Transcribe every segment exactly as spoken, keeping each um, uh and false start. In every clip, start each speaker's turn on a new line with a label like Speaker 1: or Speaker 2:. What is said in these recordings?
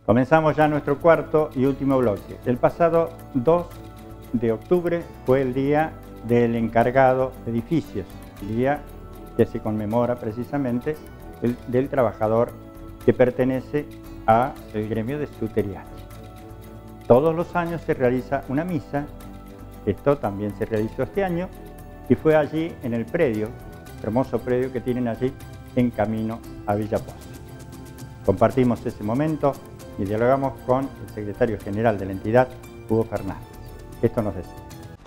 Speaker 1: Comenzamos ya nuestro cuarto y último bloque. El pasado dos de octubre fue el día del encargado de edificios, el día que se conmemora precisamente el, del trabajador que pertenece al gremio de Zuteriachi. Todos los años se realiza una misa, esto también se realizó este año, y fue allí en el predio, hermoso predio que tienen allí en camino a Villa Posio. Compartimos ese momento y dialogamos con el secretario general de la entidad, Hugo Fernández. Esto nos decía.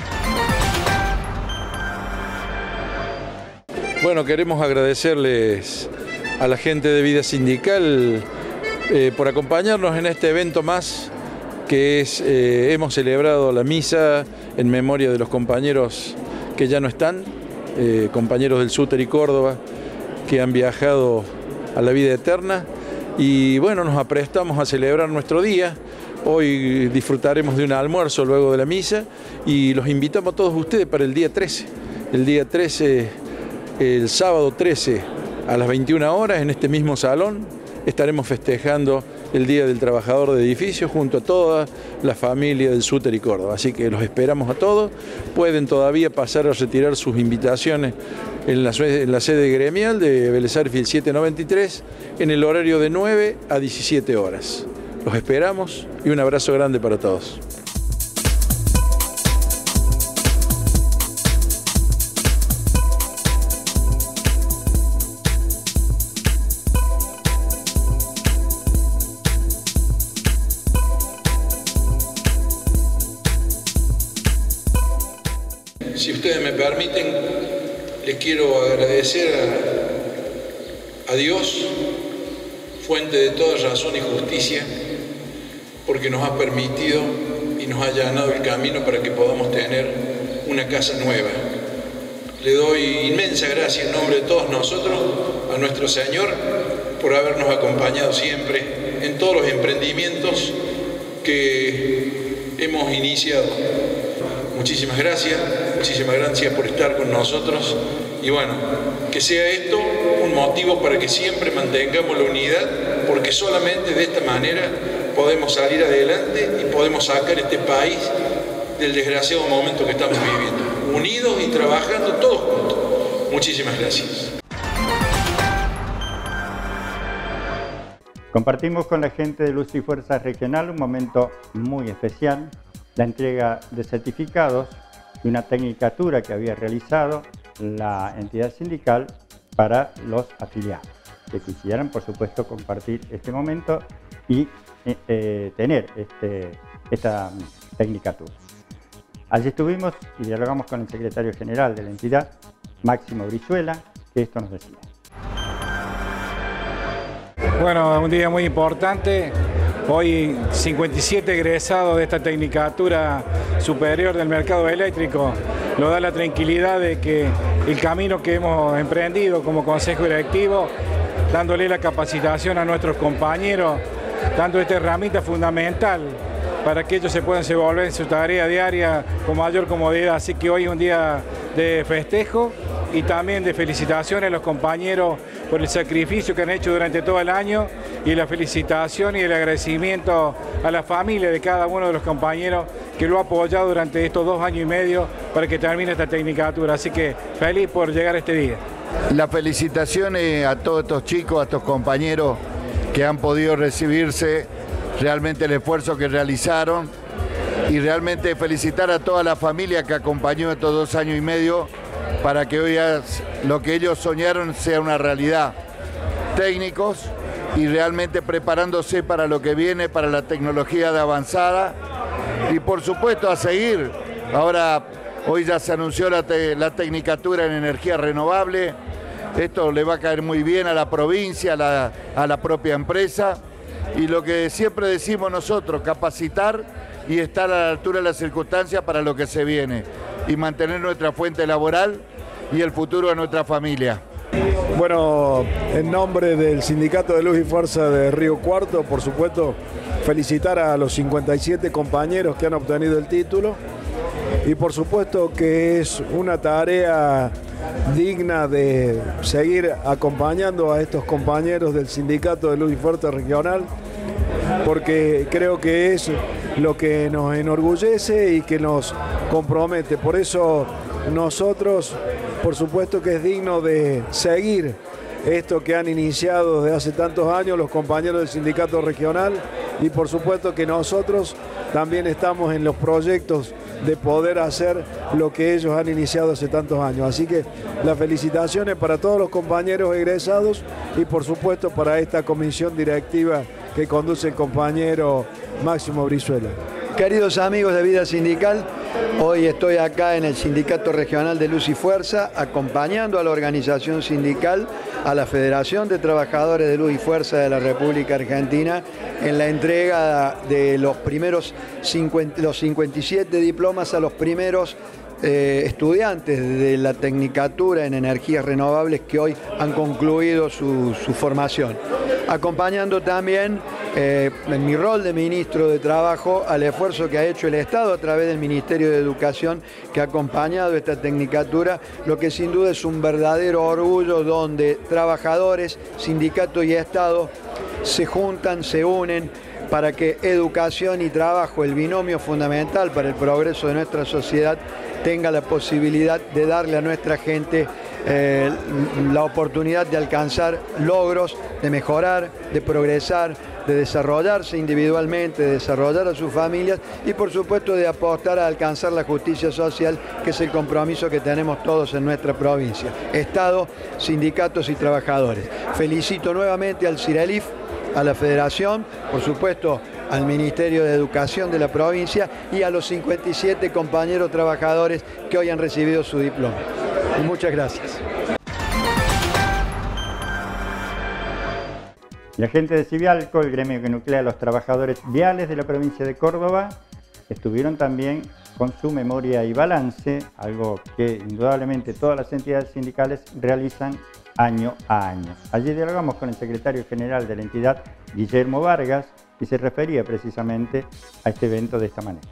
Speaker 2: Bueno, queremos agradecerles a la gente de Vida Sindical eh, por acompañarnos en este evento más, que es, eh, hemos celebrado la misa en memoria de los compañeros que ya no están, eh, compañeros del Súter y Córdoba, que han viajado a la vida eterna. Y bueno, nos aprestamos a celebrar nuestro día. Hoy disfrutaremos de un almuerzo luego de la misa y los invitamos a todos ustedes para el día trece. El día trece, el sábado trece a las veintiuna horas en este mismo salón estaremos festejando el Día del Trabajador de Edificios junto a toda la familia del Súter y Córdoba. Así que los esperamos a todos. Pueden todavía pasar a retirar sus invitaciones en la, en la sede gremial de Vélez Sarsfield setecientos noventa y tres en el horario de nueve a diecisiete horas. Los esperamos y un abrazo grande para todos. Si ustedes me permiten, les quiero agradecer a, a Dios, fuente de toda razón y justicia, porque nos ha permitido y nos ha allanado el camino para que podamos tener una casa nueva. Le doy inmensa gracia en nombre de todos nosotros a nuestro Señor por habernos acompañado siempre en todos los emprendimientos que hemos iniciado. Muchísimas gracias, muchísimas gracias por estar con nosotros y bueno, que sea esto un motivo para que siempre mantengamos la unidad, porque solamente de esta manera podemos salir adelante y podemos sacar este país del desgraciado momento que estamos viviendo, unidos y trabajando todos juntos. Muchísimas gracias.
Speaker 1: Compartimos con la gente de Luz y Fuerza Regional un momento muy especial, la entrega de certificados y una tecnicatura que había realizado la entidad sindical para los afiliados, que quisieran, por supuesto, compartir este momento y eh, tener este, esta tecnicatura. Allí estuvimos y dialogamos con el secretario general de la entidad, Máximo Brizuela, que esto nos decía.
Speaker 3: Bueno, un día muy importante. Hoy cincuenta y siete egresados de esta tecnicatura superior del mercado eléctrico. Nos da la tranquilidad de que el camino que hemos emprendido como consejo directivo, dándole la capacitación a nuestros compañeros, dando esta herramienta fundamental para que ellos se puedan desenvolver en su tarea diaria con mayor comodidad. Así que hoy es un día de festejo y también de felicitaciones a los compañeros por el sacrificio que han hecho durante todo el año y la felicitación y el agradecimiento a la familia de cada uno de los compañeros que lo ha apoyado durante estos dos años y medio para que termine esta tecnicatura. Así que feliz por llegar a este día.
Speaker 4: Las felicitaciones a todos estos chicos, a estos compañeros que han podido recibirse, realmente el esfuerzo que realizaron y realmente felicitar a toda la familia que acompañó estos dos años y medio para que hoy lo que ellos soñaron sea una realidad. Técnicos y realmente preparándose para lo que viene, para la tecnología de avanzada y por supuesto a seguir. Ahora, hoy ya se anunció la, te, la tecnicatura en energía renovable. Esto le va a caer muy bien a la provincia, a la, a la propia empresa. Y lo que siempre decimos nosotros, capacitar y estar a la altura de las circunstancias para lo que se viene y mantener nuestra fuente laboral y el futuro de nuestra familia.
Speaker 5: Bueno, en nombre del Sindicato de Luz y Fuerza de Río Cuarto, por supuesto, felicitar a los cincuenta y siete compañeros que han obtenido el título y por supuesto que es una tarea digna de seguir acompañando a estos compañeros del Sindicato de Luz y Fuerza Regional porque creo que es lo que nos enorgullece y que nos compromete. Por eso nosotros, por supuesto que es digno de seguir esto que han iniciado desde hace tantos años los compañeros del sindicato regional, y por supuesto que nosotros también estamos en los proyectos de poder hacer lo que ellos han iniciado hace tantos años. Así que las felicitaciones para todos los compañeros egresados y por supuesto para esta comisión directiva que conduce el compañero Máximo Brizuela.
Speaker 6: Queridos amigos de Vida Sindical, hoy estoy acá en el Sindicato Regional de Luz y Fuerza acompañando a la organización sindical, a la Federación de Trabajadores de Luz y Fuerza de la República Argentina en la entrega de los primeros cincuenta, los cincuenta y siete diplomas a los primeros eh, estudiantes de la Tecnicatura en Energías Renovables que hoy han concluido su, su formación. Acompañando también eh, en mi rol de ministro de Trabajo al esfuerzo que ha hecho el Estado a través del Ministerio de Educación que ha acompañado esta tecnicatura, lo que sin duda es un verdadero orgullo donde trabajadores, sindicato y Estado se juntan, se unen para que educación y trabajo, el binomio fundamental para el progreso de nuestra sociedad, tenga la posibilidad de darle a nuestra gente eh, la oportunidad de alcanzar logros, de mejorar, de progresar, de desarrollarse individualmente, de desarrollar a sus familias y por supuesto de apostar a alcanzar la justicia social, que es el compromiso que tenemos todos en nuestra provincia, Estado, sindicatos y trabajadores. Felicito nuevamente al CIRELIF, a la Federación, por supuesto al Ministerio de Educación de la provincia y a los cincuenta y siete compañeros trabajadores que hoy han recibido su diploma. Muchas gracias.
Speaker 1: La gente de Civialco, el gremio que nuclea a los trabajadores viales de la provincia de Córdoba, estuvieron también con su memoria y balance, algo que indudablemente todas las entidades sindicales realizan año a año. Allí dialogamos con el secretario general de la entidad, Guillermo Vargas, y se refería precisamente a este evento de esta manera.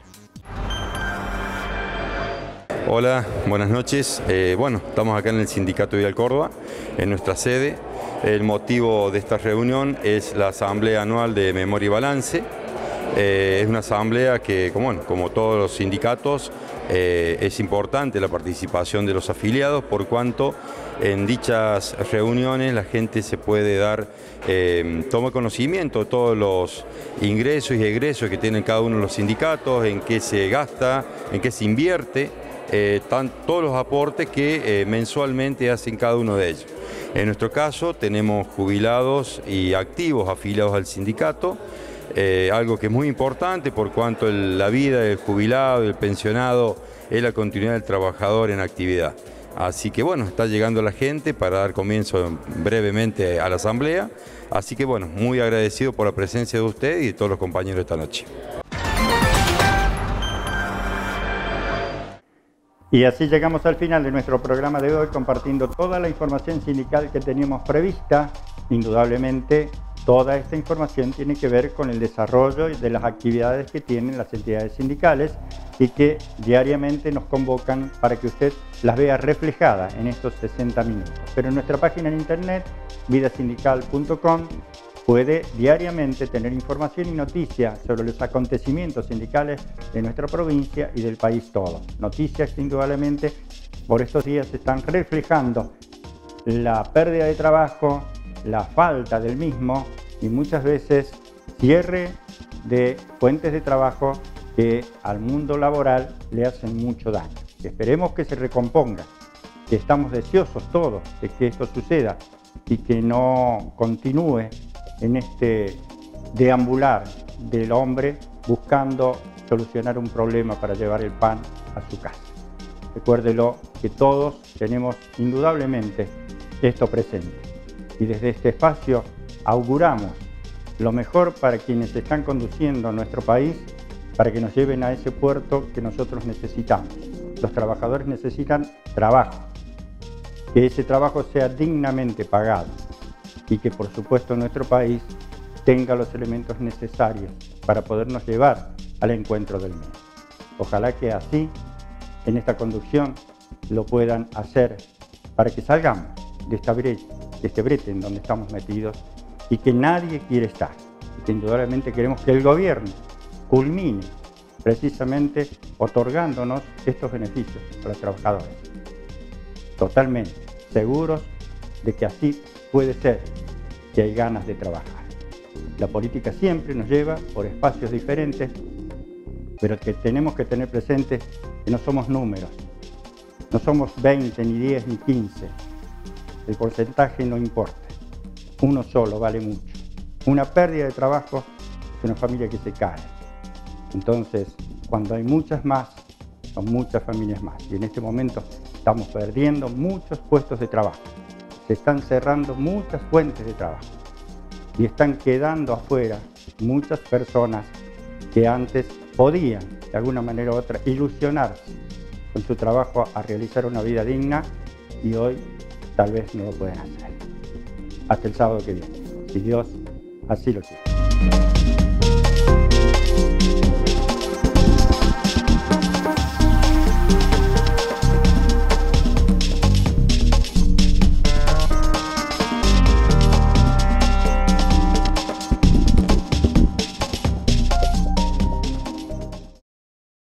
Speaker 7: Hola, buenas noches. Eh, bueno, estamos acá en el Sindicato Vial Córdoba, en nuestra sede. El motivo de esta reunión es la Asamblea Anual de Memoria y Balance. Eh, es una asamblea que, como, bueno, como todos los sindicatos, eh, es importante la participación de los afiliados, por cuanto en dichas reuniones la gente se puede dar, eh, toma conocimiento de todos los ingresos y egresos que tienen cada uno de los sindicatos, en qué se gasta, en qué se invierte, eh, tan, todos los aportes que eh, mensualmente hacen cada uno de ellos. En nuestro caso tenemos jubilados y activos afiliados al sindicato, eh, algo que es muy importante por cuanto el, la vida del jubilado y del pensionado es la continuidad del trabajador en actividad. Así que bueno, está llegando la gente para dar comienzo brevemente a la asamblea. Así que bueno, muy agradecido por la presencia de usted y de todos los compañeros esta noche.
Speaker 1: Y así llegamos al final de nuestro programa de hoy, compartiendo toda la información sindical que teníamos prevista. Indudablemente, toda esta información tiene que ver con el desarrollo de las actividades que tienen las entidades sindicales y que diariamente nos convocan para que usted las vea reflejadas en estos sesenta minutos. Pero en nuestra página en internet, vida sindical punto com, puede diariamente tener información y noticias sobre los acontecimientos sindicales de nuestra provincia y del país todo. Noticias que indudablemente por estos días están reflejando la pérdida de trabajo, la falta del mismo y muchas veces cierre de fuentes de trabajo que al mundo laboral le hacen mucho daño. Esperemos que se recomponga, que estamos deseosos todos de que esto suceda y que no continúe en este deambular del hombre buscando solucionar un problema para llevar el pan a su casa. Recuérdelo que todos tenemos indudablemente esto presente y desde este espacio auguramos lo mejor para quienes están conduciendo a nuestro país para que nos lleven a ese puerto que nosotros necesitamos. Los trabajadores necesitan trabajo, que ese trabajo sea dignamente pagado y que por supuesto nuestro país tenga los elementos necesarios para podernos llevar al encuentro del mismo. Ojalá que así, en esta conducción, lo puedan hacer para que salgamos de esta brecha, de este brete en donde estamos metidos y que nadie quiere estar. y que indudablemente queremos que el gobierno culmine precisamente otorgándonos estos beneficios a los trabajadores. Totalmente seguros de que así puede ser, que hay ganas de trabajar. La política siempre nos lleva por espacios diferentes, pero que tenemos que tener presente que no somos números, no somos veinte, ni diez, ni quince. El porcentaje no importa, uno solo vale mucho. Una pérdida de trabajo es una familia que se cae. Entonces, cuando hay muchas más, son muchas familias más. Y en este momento estamos perdiendo muchos puestos de trabajo. Se están cerrando muchas fuentes de trabajo. Y están quedando afuera muchas personas que antes podían, de alguna manera u otra, ilusionarse con su trabajo a realizar una vida digna y hoy tal vez no lo pueden hacer. Hasta el sábado que viene, si Dios así lo quiere.